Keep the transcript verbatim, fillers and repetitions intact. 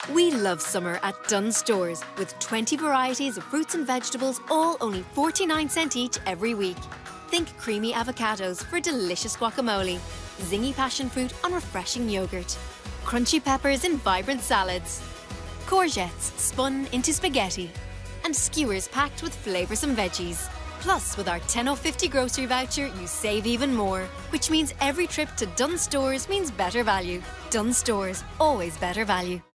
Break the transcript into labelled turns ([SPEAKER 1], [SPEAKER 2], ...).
[SPEAKER 1] We love summer at Dunnes Stores with twenty varieties of fruits and vegetables, all only forty-nine cents each every week. Think creamy avocados for delicious guacamole, zingy passion fruit on refreshing yogurt, crunchy peppers in vibrant salads, courgettes spun into spaghetti, and skewers packed with flavoursome veggies. Plus, with our ten off fifty grocery voucher, you save even more, which means every trip to Dunnes Stores means better value. Dunnes Stores, always better value.